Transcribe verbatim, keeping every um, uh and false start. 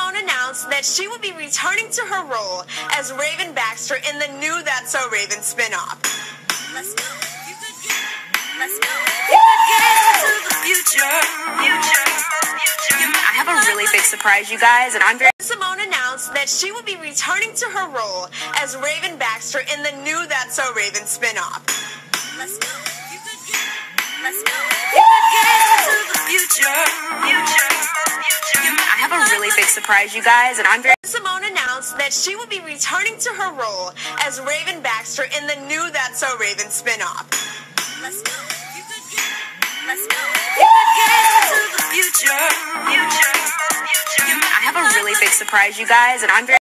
Symone announced that she will be returning to her role as Raven Baxter in the new That's So Raven spinoff. Let's go. You could get, let's go. You could get into the future. Future. Future. I have a really big surprise, you guys, and I'm very... Symone announced that she will be returning to her role as Raven Baxter in the new That's So Raven spinoff. Let's go. You could get, let's go. You could get into the future. Future. Future. I have a really big surprise, you guys, and I'm very... Symone announced that she will be returning to her role as Raven Baxter in the new That's So Raven spinoff. Let's go. You could get, let's go. You could get into the future. Future. Future. I have a really big surprise, you guys, and I'm very...